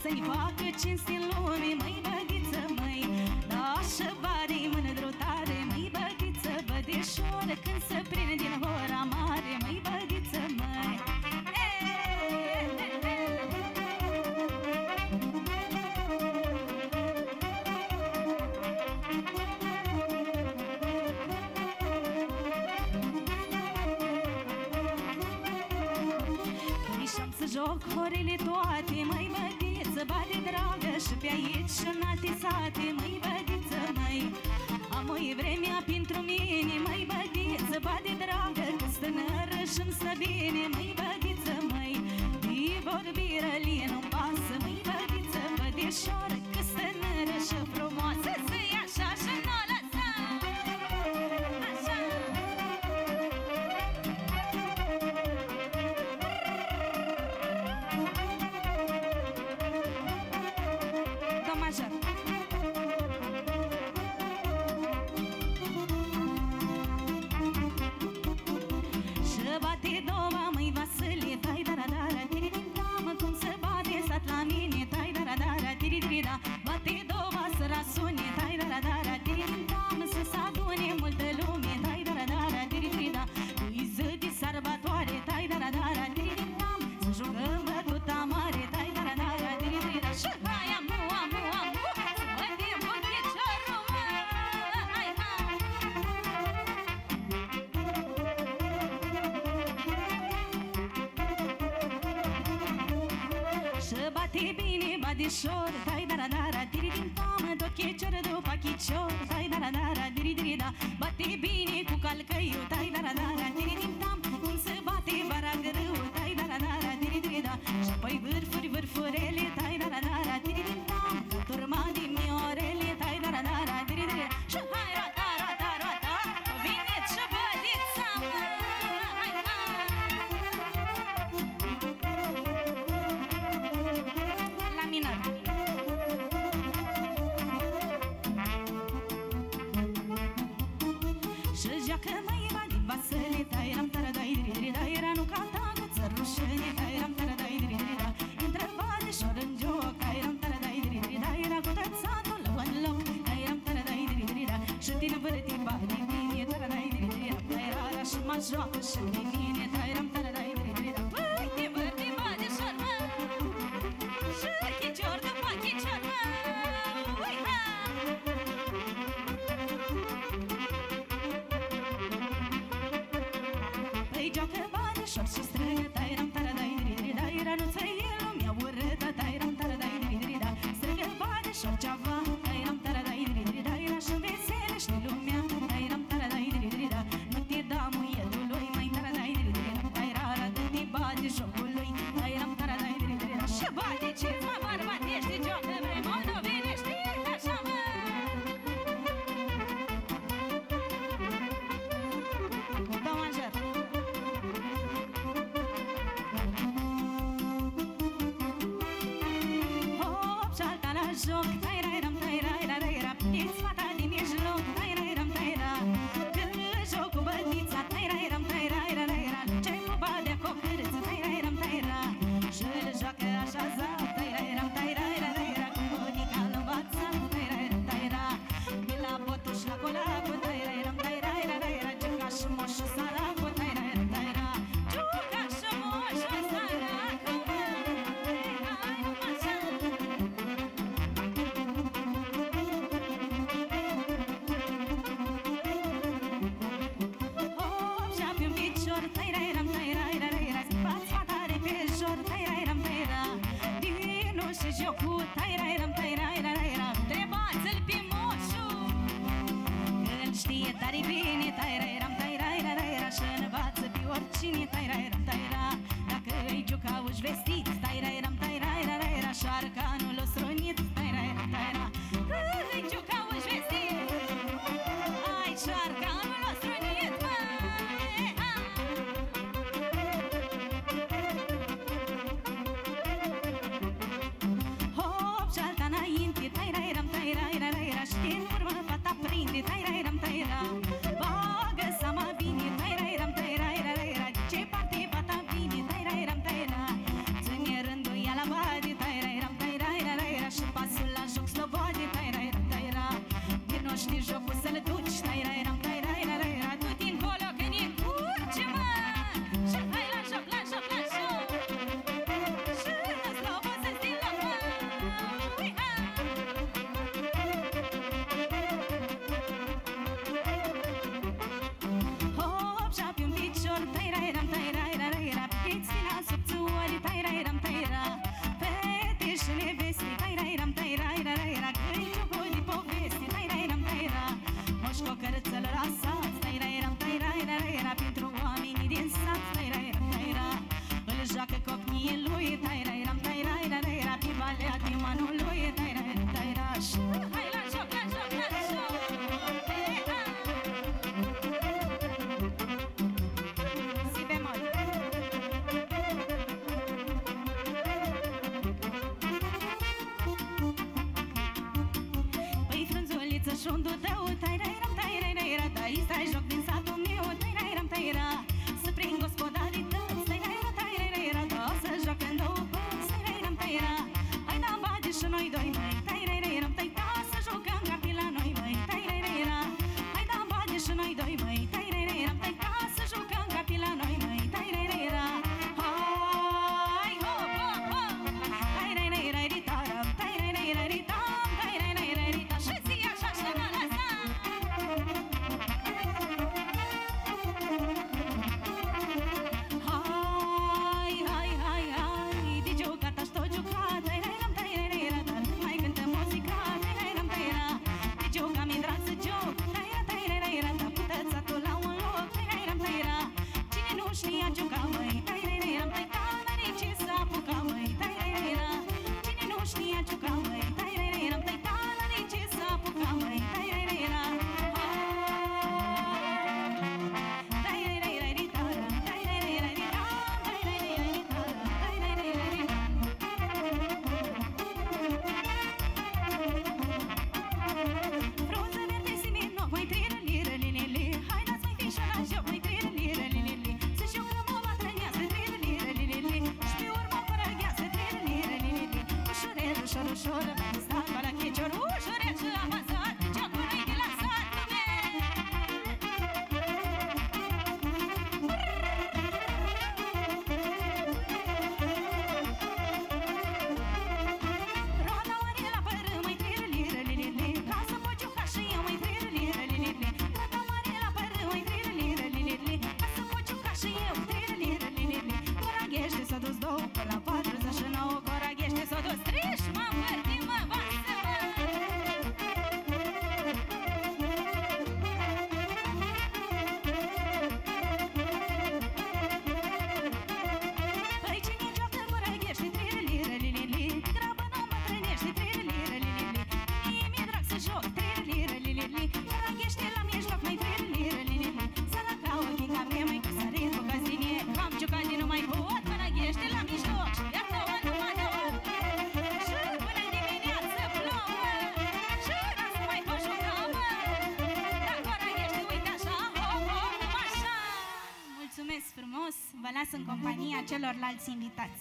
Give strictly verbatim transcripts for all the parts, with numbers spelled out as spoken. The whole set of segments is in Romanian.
să-i facă cinste în lume, măi bădiță, măi. Da, așa bade-i mână drutare, măi bădiță, bădișoară, când se prinde din hora mare, măi bădiță, măi. Joc horele toate, măi bădiță, bade dragă, și pe aici și în alte sate, măi bădiță, măi. Am o vremea pentru mine, măi bădiță, bade dragă, că stănără și-mi stă bine, măi bădiță, măi. De vorbire lie nu-mi pasă, măi bădiță, bădișoară, că stănără și frumoasă, să-i așa și n-o lăsa. Așa. Doma, măi Vasile, tai dara dara, tiri-dim-da, mă cum se bate sat la mine, tai dara dara, tiri-diri-da. Bate doma să rasune, tai dara dara, tiri-dim-da, mă să s-adune multă lume, tai dara dara, tiri-diri-da. Îi zi de sărbătoare, tai dara dara, tiri-dim-da, să jucăm bătuta mare, tai dara dara, tiri-diri-da. Și hai, amu, amu, amu, să bătem bătieciorul, mă, hai, hai. Bate bine, badișor, tai dara dara, diri-dim-tam, tot checior după chicior, tai dara dara, diri-diri-da. Bate bine cu calcăiu, tai dara dara, diri-dim-tam, cum se bate baragărâu, tai dara dara, diri-diri-da. Și apoi vârfuri, vârfurele, tai dara dara, diri-dim-tam, turma din miorele, tai dara dara, diri-diri-da. Și hai, rata, rata, rata, vineți și bădița, mă, hai, hai. Minor. Și joacă mai bani Vasile, tai-ram tara-dai, diri-diri-da. Era nu canta cu țărușene, tai-ram tara-dai, diri-diri-da. Intră banișor în joc, tai-ram tara-dai, diri-diri-da. Era cu tățatul loc în loc, tai-ram tara-dai, diri-diri-da. Și tine vârti bani bine, tara-dai, diri-diri-da. Tai-rara și mă joacă și de mine, tai-ram tara-dai, diri-diri-da. Păi, te vârti banișor, mă. Și chicior după chicior, mă. Ui, ha! Păi joacă banișor și strângă, tai-ram tara-dai, diri-diri-da. Era nu-ți e lumea urâtă, tai-ram tara-dai, diri-diri-da. Strângă banișor ceva, tai-ram tara-dai, diri-diri-da. Era și veselește lumea, tai-ram tara-dai, diri-diri-da. Nu te da muielului, mai tara-dai, diri-diri-da. Tai-rara dă-te bate jocului, tai-ram tara-dai, diri-diri-da. Și bate ce-ți mă bărbatești, joc de vrei moldovenești, așa mă. Dau manjar. Hop, și-alta la joc, tai-rai-ram, tai-rai-ra-rai-ra. Ești fata din mijloc, tai-rai-ram, tai-ra. Când joc cu bătița, tai-rai-ram, tai-rai-ra-rai-ra. Ce-ai cu badea cocârâță, tai-rai-ram, tai-ra. Și-l joacă așa zat, tai-rai-ram, tai-rai-ra-rai-ra. Cu bunica l-învața, tai-rai-ram, tai-ra. De la botuș la colacu, tai-rai-ram, tai-rai-ra-rai-ra. Giuca și moșu săracu, tai-rai-ram, tai-ra. Giuca și moșu săracu, hai, numai așa. Hop, și-api un picior, tai-rai-ram, tai-rai-ra-rai-ra. Spați fatare pe jor, tai-rai-ram, tai-ra. Dinu și jocul, tai-rai-ram, tai-rai-ra-rai-ra. Întrebați-l pe moșu, când știe tare bine, tai-rai-ram, tai-rai-ra-rai-ra. Și învață pe oricine, tai-rai-ram, tai-ra. Dacă îi jucau-și vestiți, tai-rai-ram, tai-rai-ra-rai-ra. Și arcanul o strunit, tai-rai-ram, tai-ra. Când îi jucau-și vestiți, ai și arcanul o strunit, măi, ha! Hop, și-alta înainte, tai-rai-ram, tai-rai-ra-rai-ra. Și din urmă fata prinde, tai-rai-ram, tai-ra. Bagă seama bine, tai-rai-ram, tai-rai-ra-rai-ra. Ce parte fata vine, tai-rai-ram, tai-ra. Ține rândul ea la bade, tai-rai-ram, tai-ra. alea timanului, taira, taira, și hai la joc, la joc, la joc. Si bemol. Păi frunzuliță și-undul tău, taira-iram, taira-ira, dai stai joc din satul meu, taira-iram, taira. Să prind gospodarii tăi, taira-ira, taira-ira, da să joacă în două părți, taira-iram, taira. Hai da bage și noi doi, măi, taira-iram, taira, să jucăm capi la noi, măi, taira-ira. Hai da bage și noi doi, măi, taira-iram, taira, să jucăm capi la noi, măi, taira-ira. Hai, hop, hop, hop, taira-ira, ira-taram, taira-ira, ira-tam, taira-ira, ira-ta, și zi așa și mă lăsa. Hai, hai, hai, hai, de jucat aș tot juca, taira-iram, taira-ira, dar mai cântă muzica, taira-iram, taira. De jucam e drag să joc, taira, taira-ira, dar puteți satul la un loc, taira-iram, taira. Cine nu știa juca, măi, taira-iram, taira, n-are ce să apuca, măi, taira-ira. Cine nu știa juca, măi, taira-iram, taira, n-are ce să apuca, măi, taira-ira. Taira-ira, ira-taram, taira-ira, ira-tam, taira-ira, ira-taram, taira-ira, ira-tam. Frunză verde siminoc, măi, triră-liră, li-li-li. Haideți, măi, fișă la joc, măi, triră-liră, li-li-li. Să jucăm o bătrâneasă, triră-liră, li-li-li. Și pe urmă o corăgheasă, triră-liră, li-li-li. Ușurel, ușor, ușor, stat pe la chicior, ușurel și apăsat, jocul nu-i de la sat, lume. Roada mare la păr, măi, triră-liră, li-li-li. Ca să pot juca și eu, măi, triră-liră, li-li-li. Roada mare la păr, măi, triră-liră, li-li-li. Ca să pot juca și eu, triră-liră, li-li-li. Coraghește s-a dus două, până la patruzeci și nouă, coraghește s-a dus trei și mă învârti, mă, vasă-mă. Păi cine joacă coraghește, triră-liră, li-li-li. Grabă nu mă trănește, triră-liră, li-li-li. Mie mi-e drag să joc, triră-liră, li-li-li. Coraghește la mijloc, măi, triră-liră, li-li-li. Săraca ochii ca mie, măi, cu sărit, cu căzine. Am jucat din nu mai pot, coraghește la mijloc. Și iată-o, numai două. Și până dimineață plouă. Și n-am să mai pot juca, mă. Dar coraghește, uite așa, hop, hop, numai așa. Mulțumesc frumos, vă las în compania celorlalți invitați.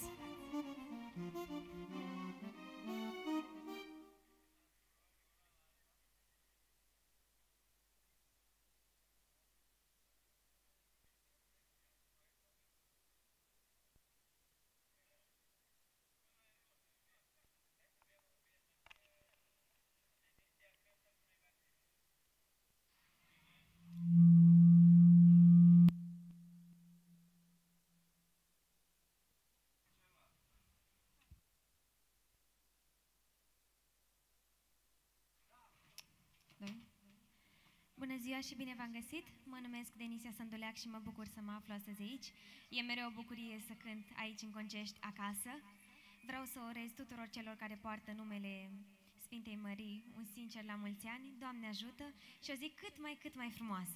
Bună ziua și bine v-am găsit! Mă numesc Denisia Sandoleac și mă bucur să mă aflu astăzi aici. E mereu o bucurie să cânt aici în Concești, acasă. Vreau să urez tuturor celor care poartă numele Sfintei Mării un sincer la mulți ani, Doamne ajută și o zi cât mai, cât mai frumoasă!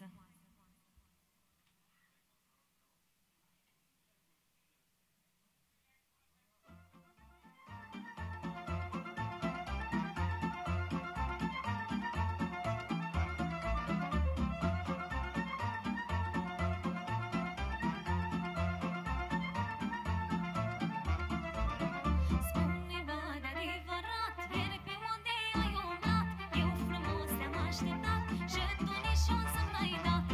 Spune-mă de adevărat, ieri pe unde ai umblat? Eu frumos te-am așteptat și tu nici un semn n-ai dat.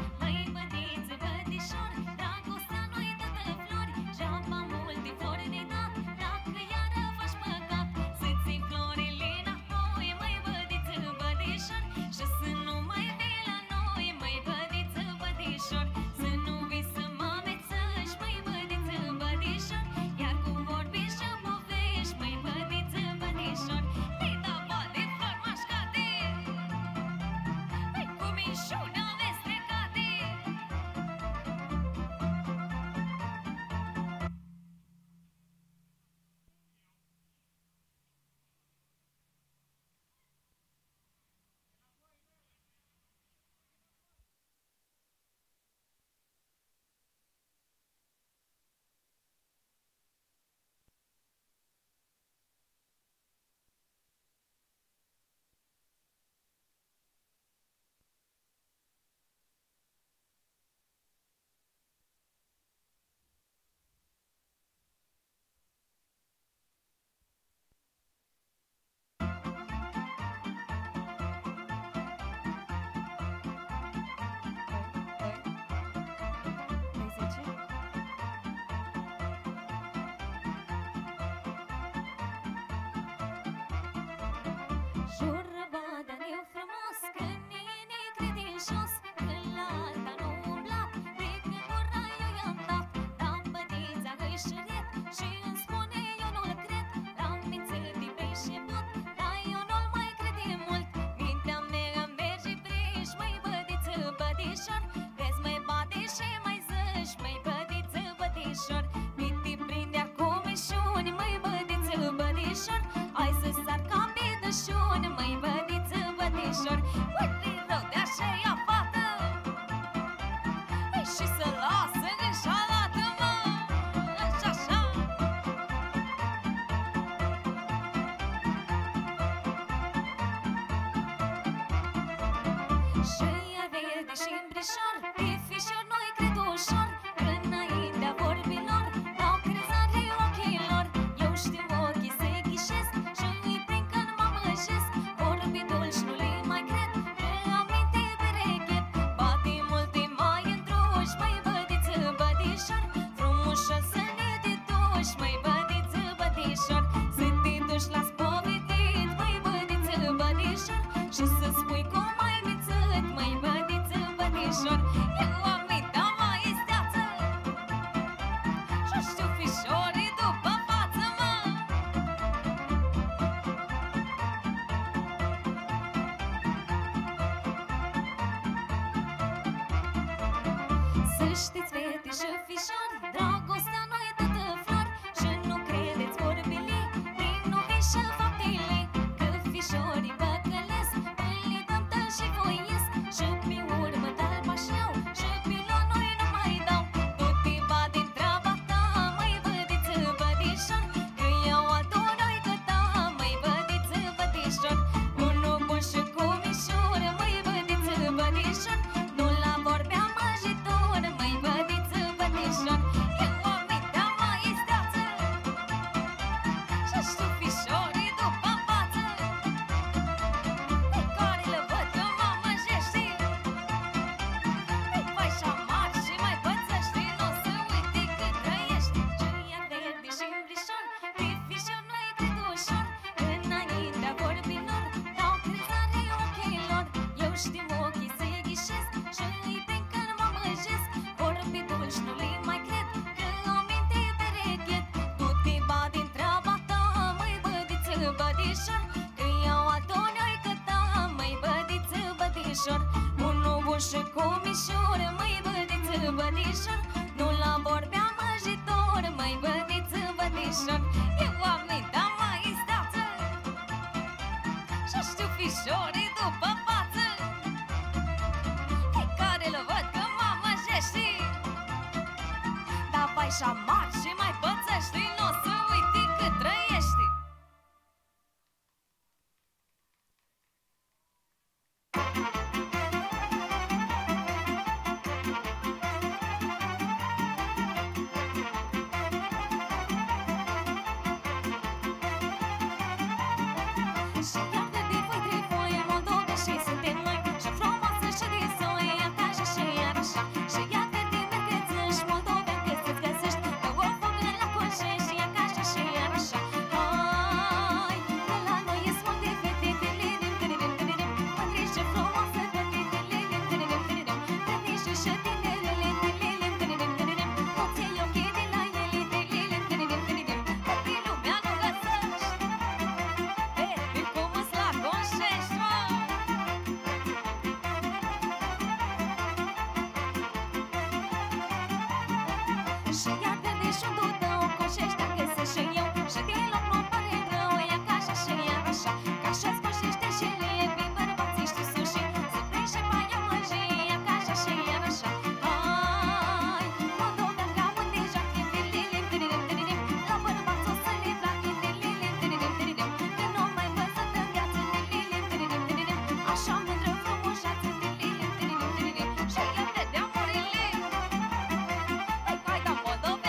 Moldova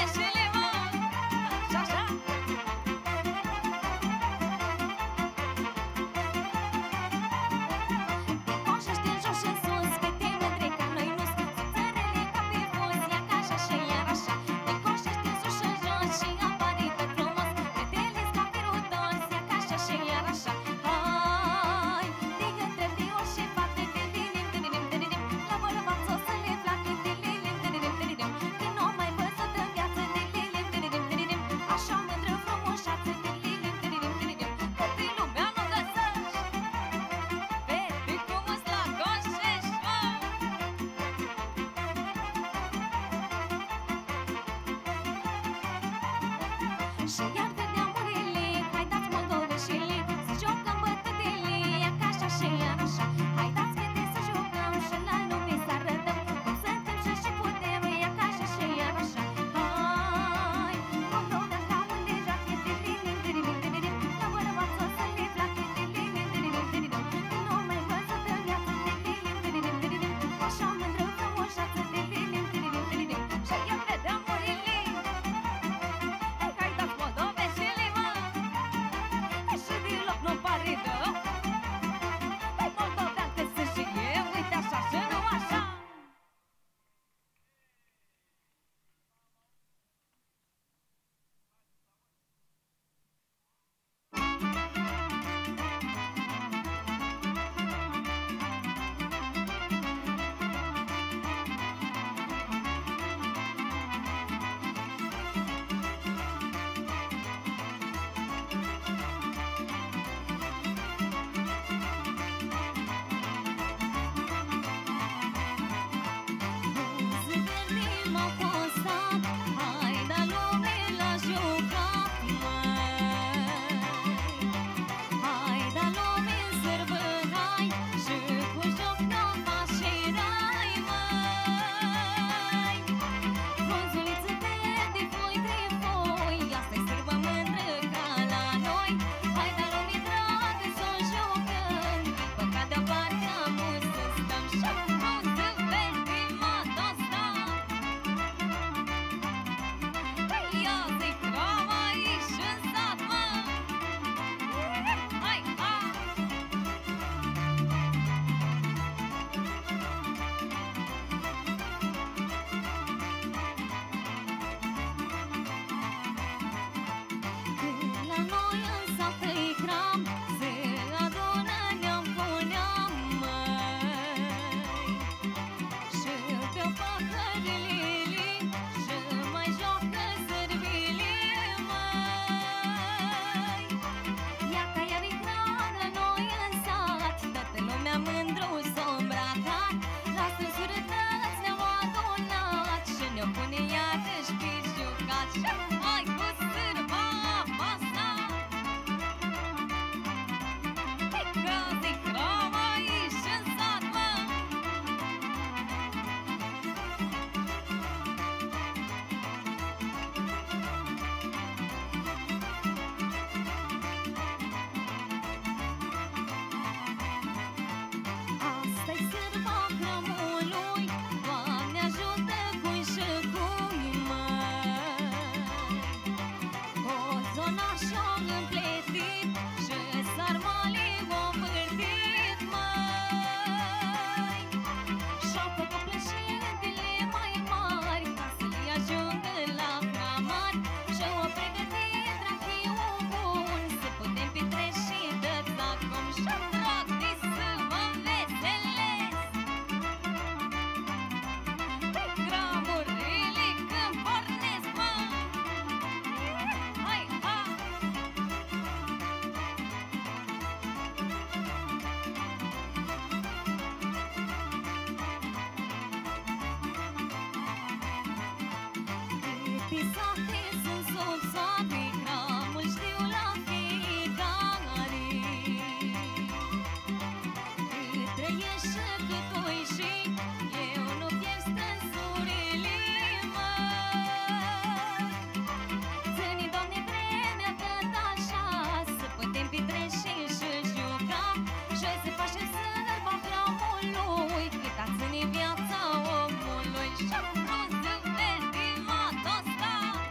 Viața omului și-a frunză ultima tosta.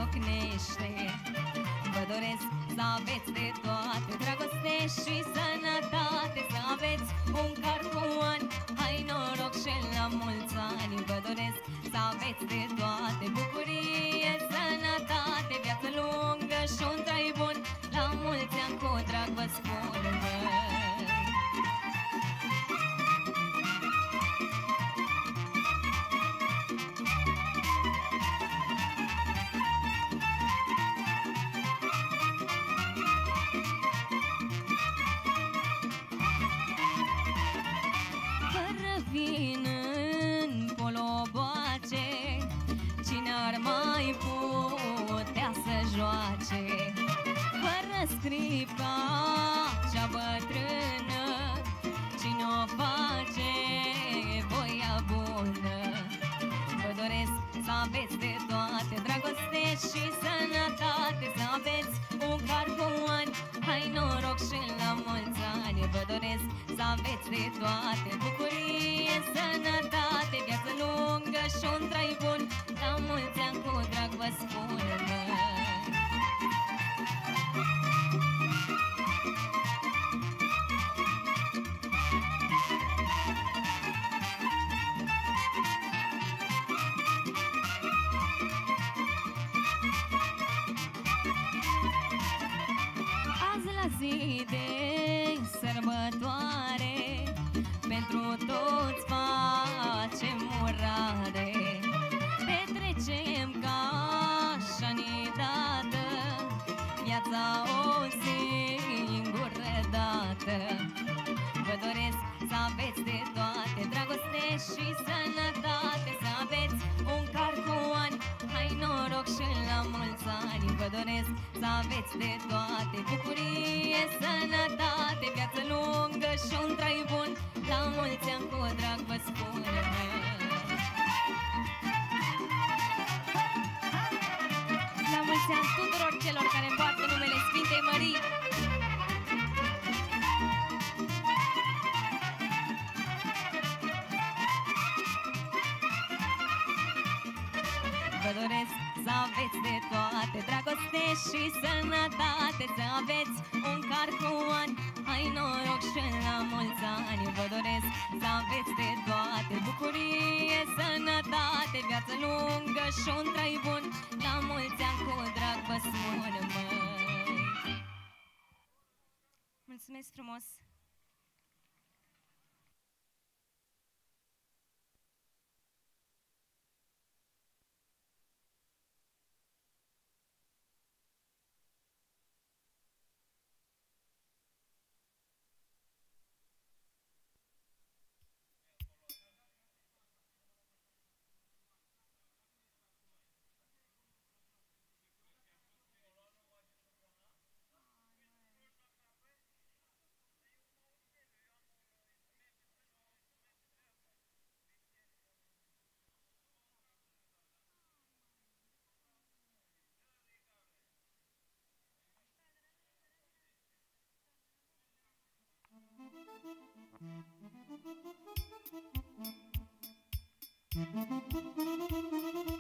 ciocnește. Vă doresc să aveți de toate, dragoste și sănătate, să aveți un car cu ani, hai noroc și la mulți ani. Vă doresc să aveți de toate, bucurie, sănătate, viață lungă și un trai bun, la mulți ani cu drag vă spun, măi. Vin în poloboace, cine ar mai putea să joace? Fără scripca cea bătrână, cine o face voia bună? Vă doresc să aveți de toate, dragoste și sănătate, să aveți un car cu ani, hai noroc și la mulți ani. Vă doresc să aveți de toate, bucurie, sănătate, viață lungă și un trai bun, la mulți ani cu drag vă spun, măi. Azi la zi de sărbătoare, pentru toți facem urare. Petrecem ca așa niciodată, viața o singură dată. Vă doresc să aveți de toate, dragoste și sănătate, să aveți un car cu ani, hai noroc și la mulți ani. Vă doresc să aveți de toate, bucurie, sănătate, viață lungă și un trai bun, la mulți ani cu drag vă spun, măi. La mulți ani tuturor celor care poartă numele Sfintei Mării. Vă doresc să aveți de toate, dragoste și sănătate, să aveți un car cu ani, hai noroc și la mulți ani. Vă doresc să aveți de toate, bucurie, sănătate, viață lungă și un trai bun, la mulți ani cu drag vă spun, măi. Mulțumesc frumos! Thank you.